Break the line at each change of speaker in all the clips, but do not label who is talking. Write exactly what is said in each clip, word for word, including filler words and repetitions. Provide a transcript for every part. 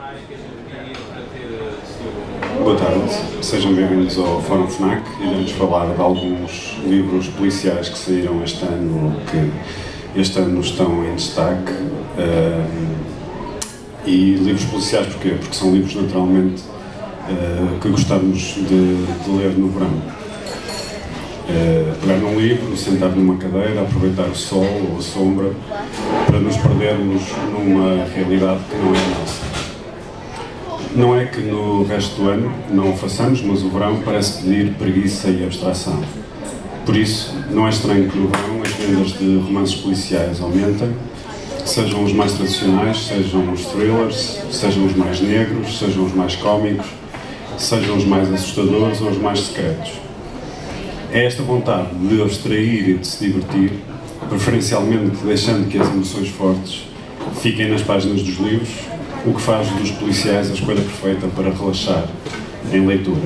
Boa tarde, sejam bem-vindos ao Fórum FNAC. Iremos falar de alguns livros policiais que saíram este ano, que este ano estão em destaque. Uh, e livros policiais porquê? Porque são livros naturalmente uh, que gostamos de, de ler no verão. Uh, pegar num livro, sentar numa cadeira, aproveitar o sol ou a sombra para nos perdermos numa realidade que não é a nossa. Não é que no resto do ano não o façamos, mas o verão parece pedir preguiça e abstração. Por isso, não é estranho que no verão as vendas de romances policiais aumentem, sejam os mais tradicionais, sejam os thrillers, sejam os mais negros, sejam os mais cómicos, sejam os mais assustadores ou os mais secretos. É esta vontade de abstrair e de se divertir, preferencialmente deixando que as emoções fortes fiquem nas páginas dos livros, o que faz dos policiais a escolha perfeita para relaxar em leitura.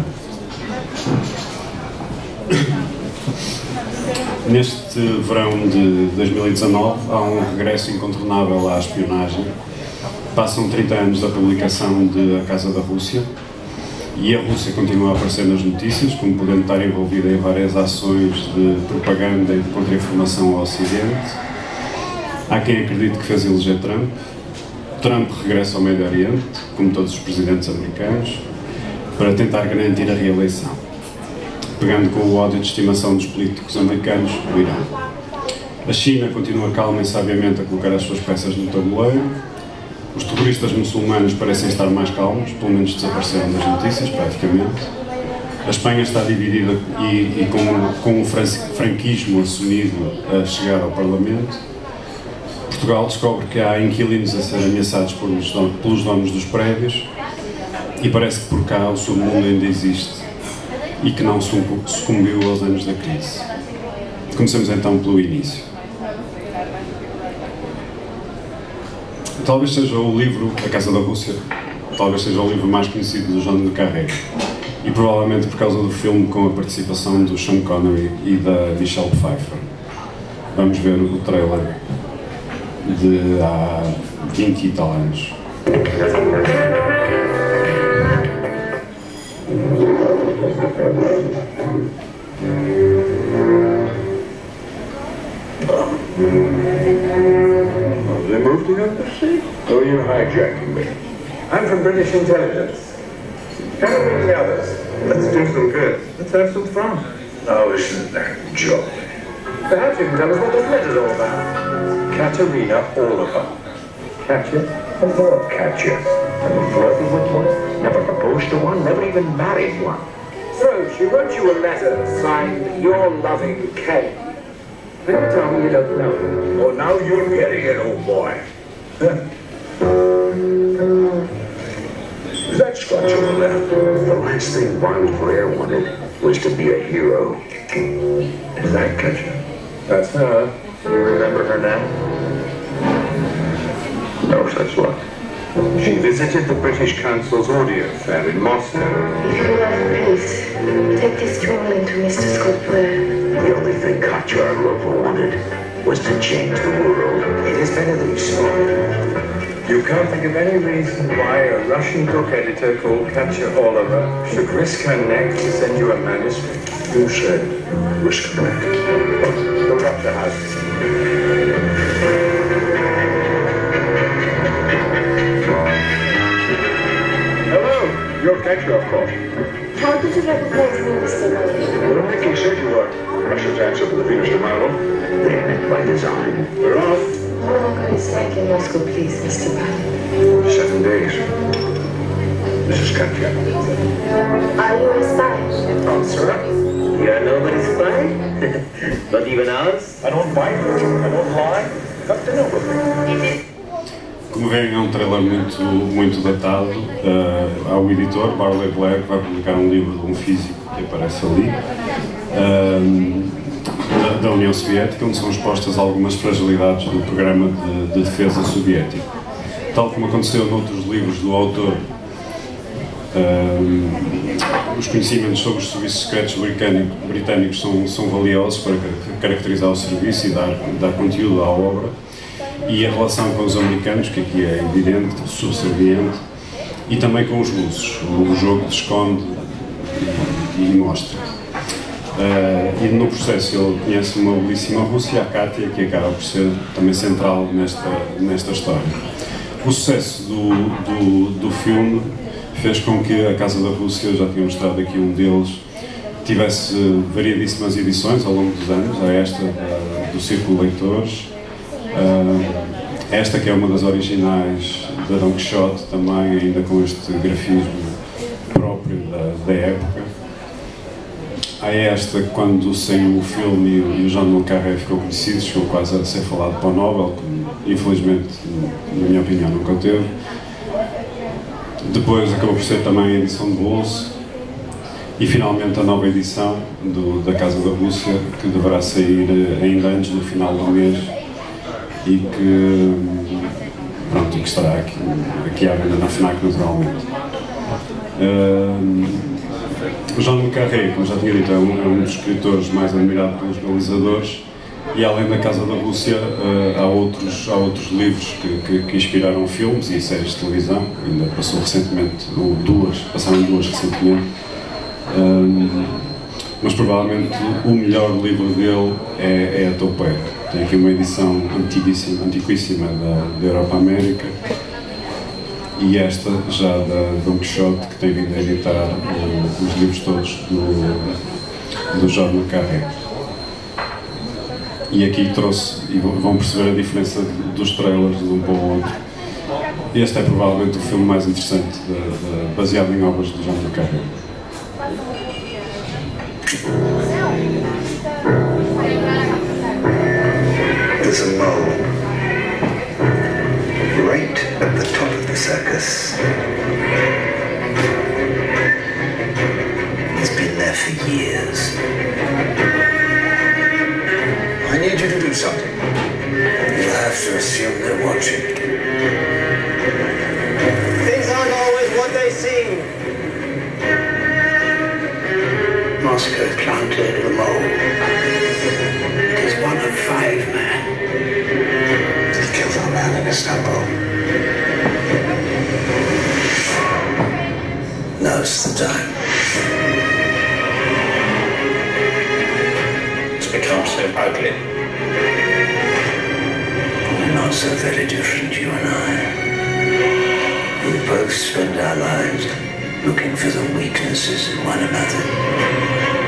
Neste verão de dois mil e dezanove há um regresso incontornável à espionagem. Passam trinta anos da publicação de A Casa da Rússia e a Rússia continua a aparecer nas notícias, como podendo estar envolvida em várias ações de propaganda e de contra-informação ao Ocidente. Há quem acredite que fez eleger Trump. Trump regressa ao Médio Oriente, como todos os presidentes americanos, para tentar garantir a reeleição, pegando com o ódio de estimação dos políticos americanos do Irão. A China continua calma e sabiamente a colocar as suas peças no tabuleiro. Os terroristas muçulmanos parecem estar mais calmos, pelo menos desapareceram das notícias, praticamente. A Espanha está dividida e, e com, com o franquismo assumido a chegar ao Parlamento. Portugal descobre que há inquilinos a ser ameaçados pelos donos dos prédios e parece que por cá o submundo ainda existe e que não sucumbiu aos anos da crise. Comecemos então pelo início. Talvez seja o livro A Casa da Rússia, talvez seja o livro mais conhecido do Jean le Carré, e provavelmente por causa do filme com a participação do Sean Connery e da Michelle Pfeiffer. Vamos ver o trailer de há vinte e tal anos.
They moved to Undersea? Who are you hijacking me? I'm from British intelligence. Tell me the others. Let's do some good. Let's have some fun. Oh, isn't that jolly? Perhaps you can tell us what this letter's all about. Katerina Oliver. Katya? What Katya? Never flirted with one, never proposed to one, never even married one. So, she wrote you a letter signed Your Loving Kay. Then you tell me you don't know her. Oh, now you're getting it, old boy. That's got you left. The last thing Barney Blair wanted was to be a hero. Is that Katya? That's her. You remember her now? No such luck. She visited the British Council's audio fair in Moscow.
If you love peace, take this stroll into Mister Scott Blair.
The only thing Katya Oliver wanted was to change the world. It is better than you saw. You can't think of any reason why a Russian book editor called Katya Oliver should risk her neck to send you a manuscript. Who said risk her neck? Look up the house. Hello, you're Katya, of course.
How did you recognize me, Mister Murray?
What do you think you said you were? Russia's answer to the Venus de Milo. They meant by design. We're off.
How long are you staying in Moscow, please, Mister Murray?
Seven days. This is Katya.
Are you a spy?
Answer.
You're nobody's spy? Not even ours?
I don't bite. I don't lie. Got to know with me.
Como veem, é um trailer muito, muito datado. Uh, há o editor, Barley Blair, que vai publicar um livro de um físico que aparece ali, uh, da, da União Soviética, onde são expostas algumas fragilidades do programa de, de defesa soviético. Tal como aconteceu noutros livros do autor, uh, os conhecimentos sobre os serviços secretos britânicos são, são valiosos para caracterizar o serviço e dar, dar conteúdo à obra. E a relação com os americanos, que aqui é evidente, subserviente, e também com os russos. O jogo esconde e, e mostra. Uh, e no processo ele conhece uma belíssima Rússia, a Kátia, que acaba por ser também central nesta, nesta história. O sucesso do, do, do filme fez com que a Casa da Rússia, eu já tinha mostrado aqui um deles, tivesse variadíssimas edições ao longo dos anos. Há esta uh, do Círculo de Leitores, uh, esta que é uma das originais da Don Quixote, também ainda com este grafismo próprio da, da época. Há esta, quando saiu o filme e o Jean Le Carré ficou conhecido, chegou quase a ser falado para o Nobel, que infelizmente, na minha opinião, nunca teve. Depois acabou por ser também a edição de bolso e finalmente a nova edição do, da Casa da Rússia, que deverá sair ainda antes do final do mês e que, pronto, que estará aqui, aqui à venda na FNAC, naturalmente. Uh, O Jean Le Carré, como já tinha dito, é um, é um dos escritores mais admirados pelos realizadores, e além da Casa da Rússia uh, há, outros, há outros livros que, que, que inspiraram filmes e séries de televisão. Ainda passou recentemente, ou duas, passaram duas recentemente, um, mas provavelmente o melhor livro dele é, é A Toupeira. Tem aqui uma edição antiguíssima, antiquíssima da, da Europa América, e esta já da Don Quixote, que tem vindo a editar uh, os livros todos do, do Jean Le Carré. E aqui trouxe, e vão perceber a diferença dos trailers de um para o outro. Este é provavelmente o filme mais interessante, de, de, baseado em obras de Jean Le Carré.
There's a mole right at the top of the circus. He's been there for years. I need you to do something. You'll have to assume they're watching.
Things aren't always what they seem.
Moscow planted the mole. He's one of five men. He killed our man in Istanbul. Now's the time. It's become so ugly. We're not so very different, you and I. We both spend our lives looking for the weaknesses in one another.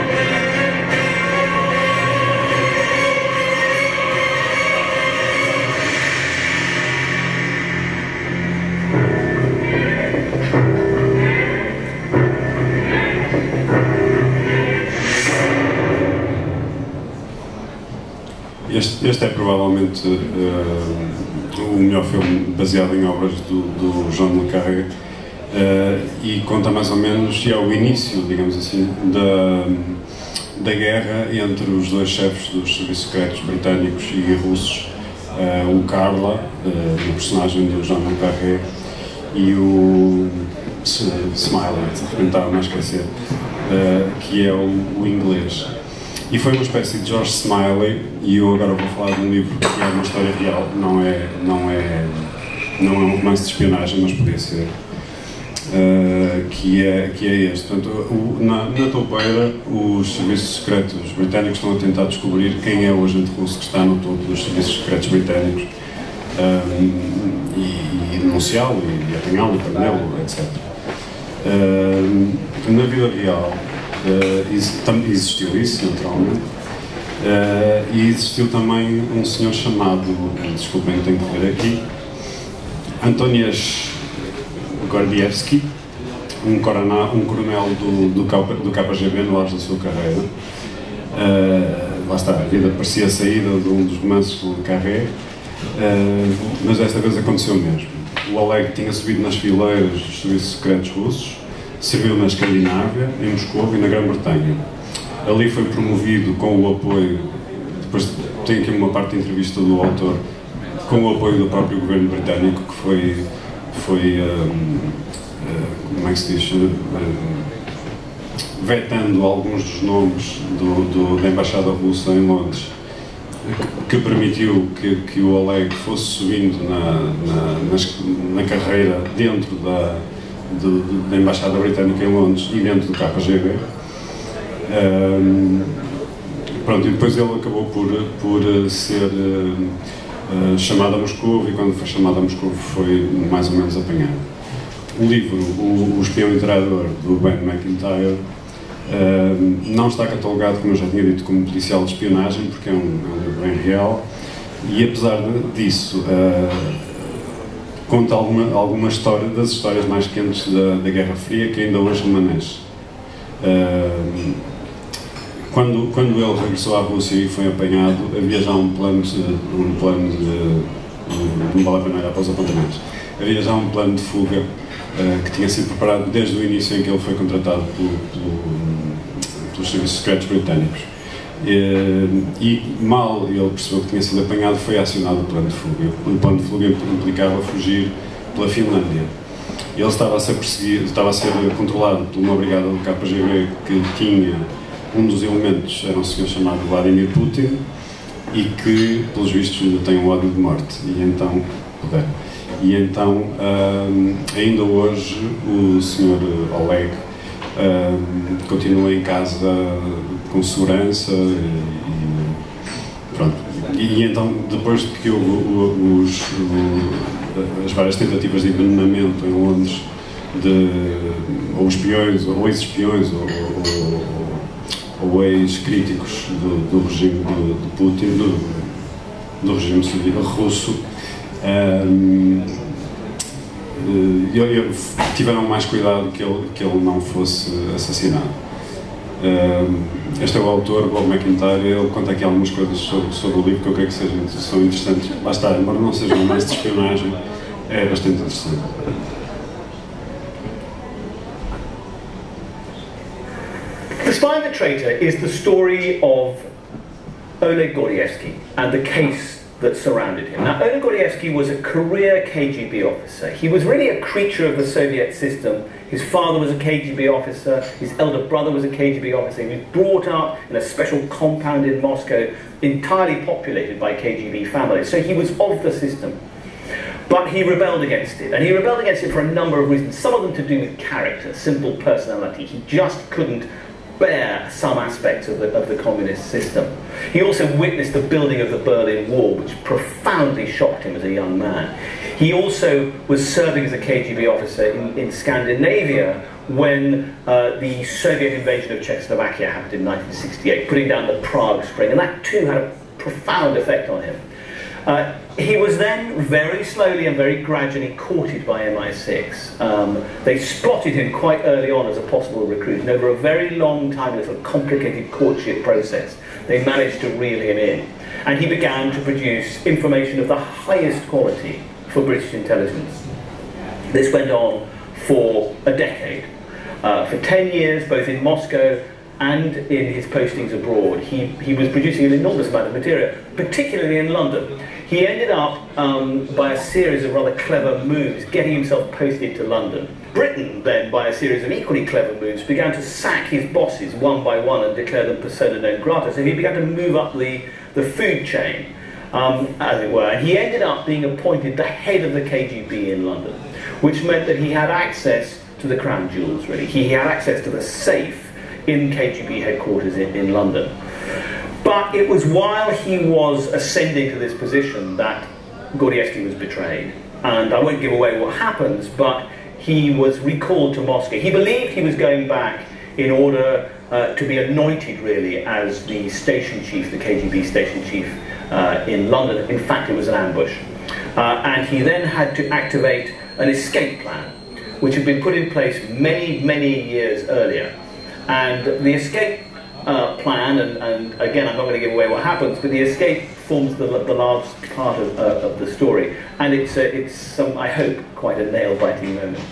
Este, este é provavelmente uh, o melhor filme baseado em obras do, do Jean Le Carré, uh, e conta mais ou menos, e é o início, digamos assim, da, da guerra entre os dois chefes dos serviços secretos britânicos e russos, uh, o Carla, uh, o personagem do Jean Le Carré, e o Smiley, de repente estava a esquecer, uh, que é o, o inglês. E foi uma espécie de George Smiley, e eu agora vou falar de um livro que é uma história real, não é, não é, não é um romance de espionagem, mas podia ser, uh, que, é, que é este. Portanto, o, na, na toupeira, os serviços secretos britânicos estão a tentar descobrir quem é o agente russo que está no topo dos serviços secretos britânicos, um, e, e denunciá-lo, e, e apanhá-lo, e prendê-lo, etcétera. Uh, na vida real, Uh, existiu isso, naturalmente, uh, e existiu também um senhor chamado, desculpem, tenho que ver aqui, Antonias Gordievsky, um, corona, um coronel do, do, do K G B no auge da sua carreira. Uh, lá está, a vida parecia a saída de um dos romances do Carré, uh, mas desta vez aconteceu mesmo. O Oleg tinha subido nas fileiras dos serviços secretos russos, serviu na Escandinávia, em Moscou e na Grã-Bretanha. Ali foi promovido com o apoio, depois tem aqui uma parte da entrevista do autor, com o apoio do próprio governo britânico, que foi, foi um, uh, como é que se diz, uh, vetando alguns dos nomes do, do, da Embaixada Russa em Londres, que permitiu que, que o Oleg fosse subindo na, na, na, na carreira dentro da do, do, da Embaixada Britânica em Londres e dentro do K G B. Um, pronto, e depois ele acabou por, por ser uh, uh, chamado a Moscou, e quando foi chamado a Moscou foi mais ou menos apanhado. O livro, o, o Espião Interador, do Ben McIntyre, uh, não está catalogado, como eu já tinha dito, como policial de espionagem, porque é um, é um livro bem real, e apesar disso, uh, conta alguma, alguma história das histórias mais quentes da, da Guerra Fria que ainda hoje remanesce. Uh, quando, quando ele regressou à Rússia e foi apanhado, havia já um plano de, um plano de, não vale a pena olhar para os apontamentos, havia já um plano de fuga uh, que tinha sido preparado desde o início em que ele foi contratado pelo, pelo, pelos serviços secretos britânicos. E, e mal ele percebeu que tinha sido apanhado, foi acionado o plano de fuga. O plano de fuga implicava fugir pela Finlândia. Ele estava a ser perseguido, estava a ser controlado por uma brigada do K G B que tinha um dos elementos, era um senhor chamado Vladimir Putin, e que, pelos vistos, tem um ódio de morte. E então, poder. E então, um, ainda hoje, o senhor Oleg um, continua em casa com segurança e, e pronto. E, e então, depois de que houve os, o, as várias tentativas de envenenamento em Londres de ou espiões, ou ex-espiões, ou, ou, ou ex-críticos do, do regime de, de Putin, do, do regime soviético russo, um, eu, eu, tiveram mais cuidado que ele, que ele não fosse assassinado. Uh, este é o autor, Bob McIntyre. Ele conta aqui algumas coisas sobre, sobre o livro que eu creio que sejam, são interessantes. Lá está, embora não seja um mais de espionagem, é bastante interessante.
The Spy and the Traitor is the story of Oleg Gordievsky and the case that surrounded him. Now, Oleg Gordievsky was a career K G B officer. He was really a creature of the Soviet system. His father was a K G B officer, his elder brother was a K G B officer. He was brought up in a special compound in Moscow, entirely populated by K G B families. So he was of the system. But he rebelled against it, and he rebelled against it for a number of reasons, some of them to do with character, simple personality. He just couldn't bear some aspects of the, of the communist system. He also witnessed the building of the Berlin Wall, which profoundly shocked him as a young man. He also was serving as a K G B officer in, in Scandinavia when uh, the Soviet invasion of Czechoslovakia happened in nineteen sixty-eight, putting down the Prague Spring, and that too had a profound effect on him. Uh, he was then very slowly and very gradually courted by M I six. Um, they spotted him quite early on as a possible recruit, and over a very long time, with a complicated courtship process, they managed to reel him in. And he began to produce information of the highest quality for British intelligence. This went on for a decade. Uh, for ten years, both in Moscow and in his postings abroad, he, he was producing an enormous amount of material, particularly in London. He ended up, um, by a series of rather clever moves, getting himself posted to London. Britain then, by a series of equally clever moves, began to sack his bosses one by one and declare them persona non grata. So he began to move up the, the food chain, um, as it were. And he ended up being appointed the head of the K G B in London, which meant that he had access to the crown jewels, really. He had access to the safe in K G B headquarters in, in London. But it was while he was ascending to this position that Gordievsky was betrayed. And I won't give away what happens, but he was recalled to Moscow. He believed he was going back in order uh, to be anointed, really, as the station chief, the K G B station chief uh, in London. In fact, it was an ambush. Uh, and he then had to activate an escape plan, which had been put in place many, many years earlier. And the escape uh, plan, and, and again, I'm not going to give away what happens, but the escape forms the, the large part of, uh, of the story. And it's, uh, it's some, I hope, quite a nail-biting moment.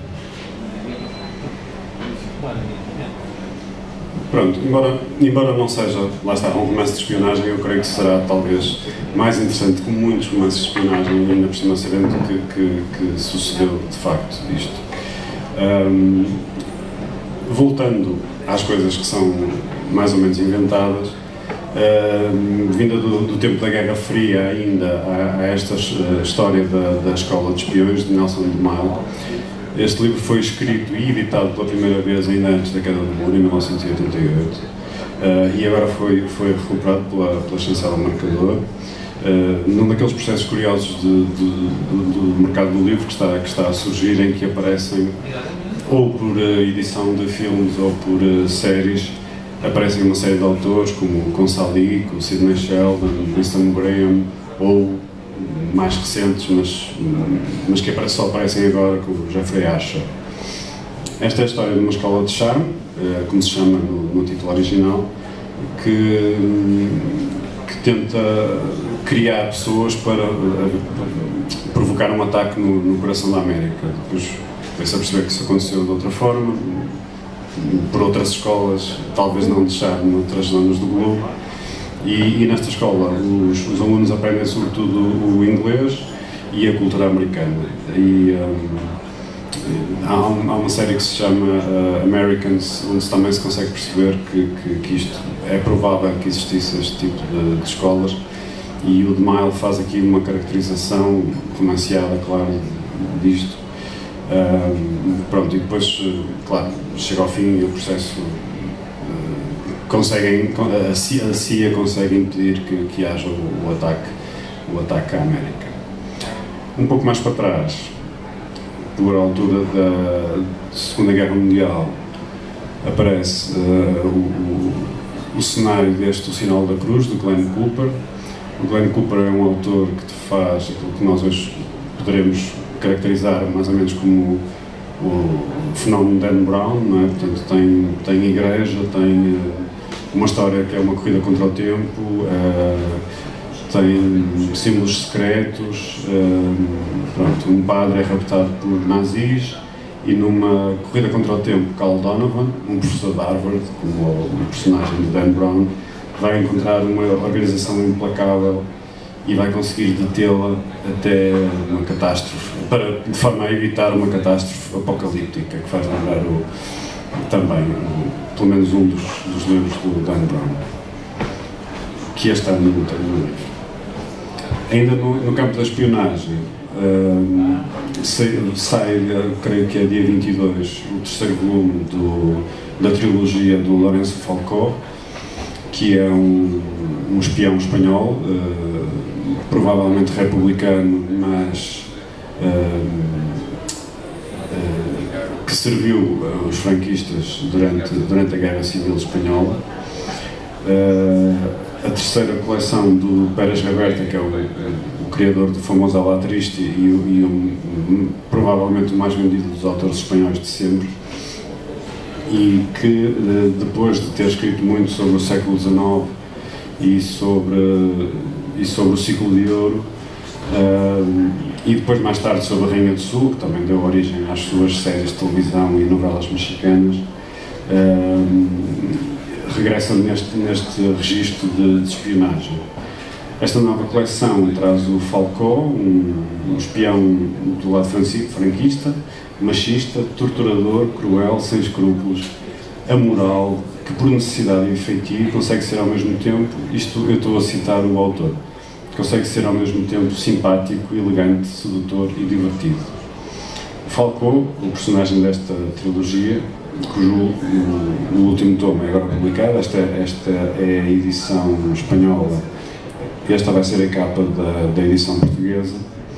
Pronto, embora, embora não seja, lá está, um romance de espionagem, eu creio que será talvez mais interessante que muitos romances de espionagem, ainda por cima sabendo que, que, que sucedeu de facto isto. Um, voltando às coisas que são mais ou menos inventadas, uh, vinda do, do tempo da Guerra Fria ainda a, a esta uh, história da, da escola de espiões de Nelson de Mile, Este livro foi escrito e editado pela primeira vez ainda antes da queda do muro, em mil novecentos e oitenta e oito, uh, e agora foi, foi recuperado pela, pela chancela Marcador, uh, num daqueles processos curiosos de, de, de, do mercado do livro que está, que está a surgir, em que aparecem, ou por uh, edição de filmes ou por uh, séries, aparecem uma série de autores como o Consali, o Sidney Sheldon, Winston Graham, ou mais recentes, mas, mas que só aparecem agora, com o Jeffrey Asher. Esta é a história de uma escola de charme, como se chama no, no título original, que, que tenta criar pessoas para provocar um ataque no, no coração da América. Depois vai-se a perceber que isso aconteceu de outra forma, por outras escolas, talvez não de charme, noutras zonas do globo. E, e nesta escola os, os alunos aprendem sobretudo o inglês e a cultura americana. E um, há, um, há uma série que se chama uh, Americans, onde também se consegue perceber que, que, que isto é provável que existisse este tipo de, de escolas. E o DeMille faz aqui uma caracterização romanceada, claro, disto. Um, pronto, e depois, claro, chega ao fim e o processo. Conseguem, a C I A, a C I A consegue impedir que, que haja o, o, ataque, o ataque à América. Um pouco mais para trás, por altura da Segunda Guerra Mundial, aparece uh, o, o, o cenário deste O Sinal da Cruz, de Glenn Cooper. O Glenn Cooper é um autor que te faz aquilo que nós hoje poderemos caracterizar mais ou menos como o, o fenómeno Dan Brown, não é? Portanto, tem, tem igreja, tem uh, uma história que é uma corrida contra o tempo, uh, tem símbolos secretos, uh, pronto, um padre é raptado por nazis e numa corrida contra o tempo, Carl Donovan, um professor de Harvard, como o, o personagem de Dan Brown, vai encontrar uma organização implacável e vai conseguir detê-la até uma catástrofe, para, de forma a evitar uma catástrofe apocalíptica, que faz lembrar o, também, o, pelo menos um dos, dos livros do Dan Brown, que este ano não tem no livro. Ainda no, no campo da espionagem, uh, sai, sai, creio que é dia vinte e dois, o terceiro volume do, da trilogia do Lourenço Falcó, que é um, um espião espanhol, uh, provavelmente republicano, mas uh, uh, que serviu aos franquistas durante, durante a Guerra Civil Espanhola. Uh, a terceira coleção do Pérez Reverte, que é o, o criador do famoso Alatriste e, e um, um, provavelmente o mais vendido dos autores espanhóis de sempre, e que depois de ter escrito muito sobre o século dezenove e sobre, e sobre o ciclo de ouro, uh, e depois mais tarde sobre a Rainha do Sul, que também deu origem às suas séries de televisão e novelas mexicanas, uh, regressa neste, neste registro de, de espionagem. Esta nova coleção traz o Falcó, um, um espião do lado franquista, machista, torturador, cruel, sem escrúpulos, amoral, que por necessidade e feitio consegue ser ao mesmo tempo, isto eu estou a citar o autor, consegue ser ao mesmo tempo simpático, elegante, sedutor e divertido. Falcó, o personagem desta trilogia, cujo o, o último tomo é agora publicado, esta, esta é a edição espanhola, esta vai ser a capa da, da edição portuguesa.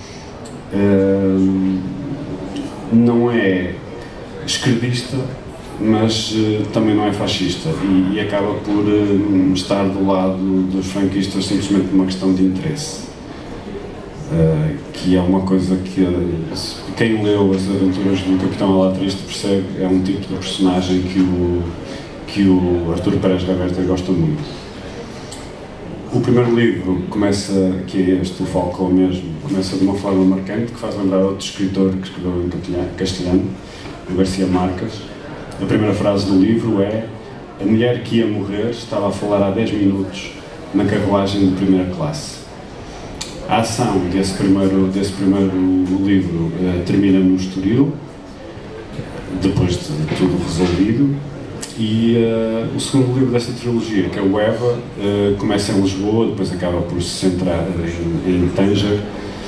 Uh, não é esquerdista, mas uh, também não é fascista e, e acaba por uh, estar do lado dos franquistas simplesmente por uma questão de interesse, uh, que é uma coisa que uh, quem leu as aventuras do Capitão Alatriste percebe, é um tipo de personagem que o, que o Artur Pérez Reverte gosta muito. O primeiro livro começa, que é este, o Falcó mesmo, começa de uma forma marcante, que faz lembrar outro escritor que escreveu em castelhano, o Garcia Marques. A primeira frase do livro é: a mulher que ia morrer estava a falar há dez minutos na carruagem de primeira classe. A ação desse primeiro, desse primeiro livro eh, termina no Estoril, depois de tudo resolvido. E uh, o segundo livro desta trilogia, que é o Eva, uh, começa em Lisboa, depois acaba por se centrar em, em Tanger,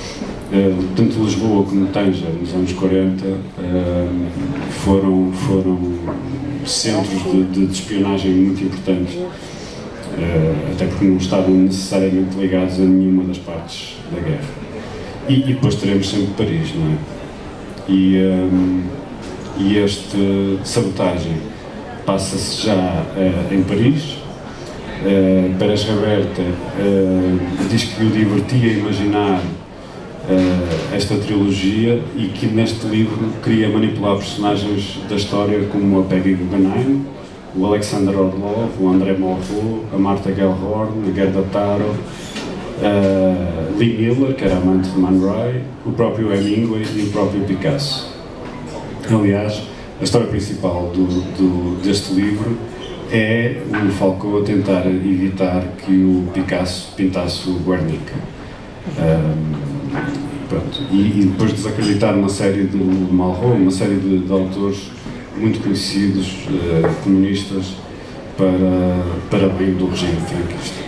Uh, tanto Lisboa como Tanger, nos anos quarenta, uh, foram, foram centros de, de, de espionagem muito importantes, uh, até porque não estavam necessariamente ligados a nenhuma das partes da guerra. E, e depois teremos sempre Paris, não é? E, um, e este sabotagem passa-se já uh, em Paris. Uh, Pérez Reverte uh, diz que o divertia imaginar uh, esta trilogia e que neste livro queria manipular personagens da história como a Peggy Guggenheim, o Alexander Orlov, o André Malraux, a Martha Gellhorn, a Gerda Taro, uh, Lee Miller, que era amante de Man Ray, o próprio Hemingway e o próprio Picasso. Aliás, a história principal do, do, deste livro é o Falcó a tentar evitar que o Picasso pintasse o Guernica. Um, pronto. E, e depois desacreditar uma série de Malraux, uma série de, de autores muito conhecidos, uh, comunistas, para, para bem do regime franquista.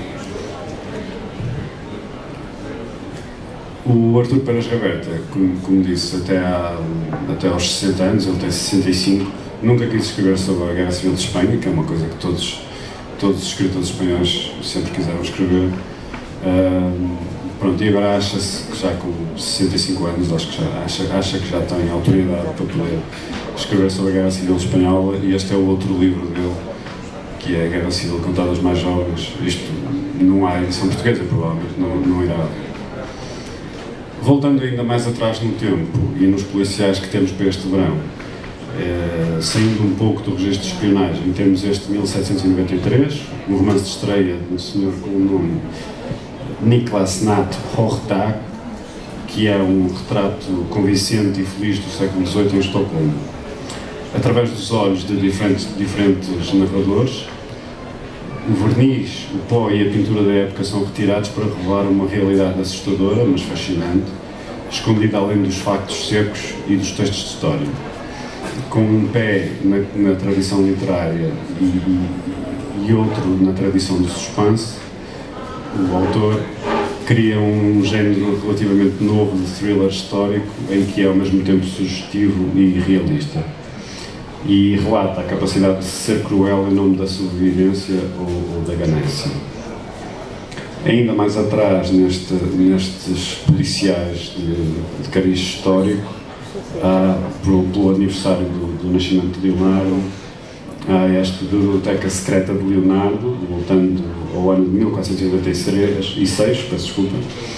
O Artur Pérez Reverte, como, como disse, até, há, até aos sessenta anos, ele tem sessenta e cinco, nunca quis escrever sobre a Guerra Civil de Espanha, que é uma coisa que todos, todos os escritores espanhóis sempre quiseram escrever. Uh, pronto, e agora acha-se que já com sessenta e cinco anos, acho que já, acha, acha que já tem autoridade para poder escrever sobre a Guerra Civil Espanhola, e este é o outro livro dele, que é a Guerra Civil contada aos mais jovens. Isto não há edição portuguesa, provavelmente não, não irá. Voltando ainda mais atrás no tempo e nos policiais que temos para este verão, eh, saindo um pouco do registro de espionagem, temos este mil setecentos e noventa e três, um romance de estreia de um senhor com o nome Niklas Natt Hortag, que é um retrato convincente e feliz do século dezoito em Estocolmo. Através dos olhos de diferentes, diferentes narradores, o verniz, o pó e a pintura da época são retirados para revelar uma realidade assustadora, mas fascinante, escondida além dos factos secos e dos textos de história. Com um pé na, na tradição literária e, e, e outro na tradição do suspense, o autor cria um género relativamente novo de thriller histórico em que é ao mesmo tempo sugestivo e realista. E relata a capacidade de ser cruel em nome da sobrevivência ou, ou da ganância. Ainda mais atrás, neste, nestes policiais de, de cariz histórico, há, pelo, pelo aniversário do, do nascimento de Leonardo, há esta Biblioteca Secreta de Leonardo, voltando ao ano de mil quatrocentos e noventa e seis, peço desculpa,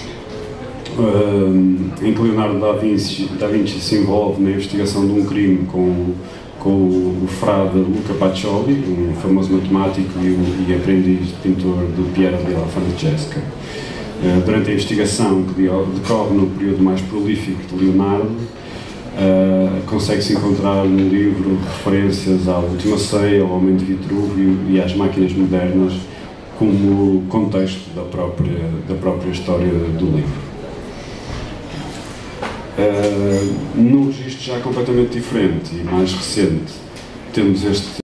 um, em que Leonardo da Vinci, da Vinci se envolve na investigação de um crime com com o frade Luca Pacioli, um famoso matemático e, um, e aprendiz de pintor do Piero della Francesca. Uh, durante a investigação, que decorre no período mais prolífico de Leonardo, uh, consegue-se encontrar no livro referências à Última Ceia, ao Homem de Vitrúvio e às máquinas modernas como contexto da própria, da própria história do livro. Uh, num registro já completamente diferente e mais recente, temos este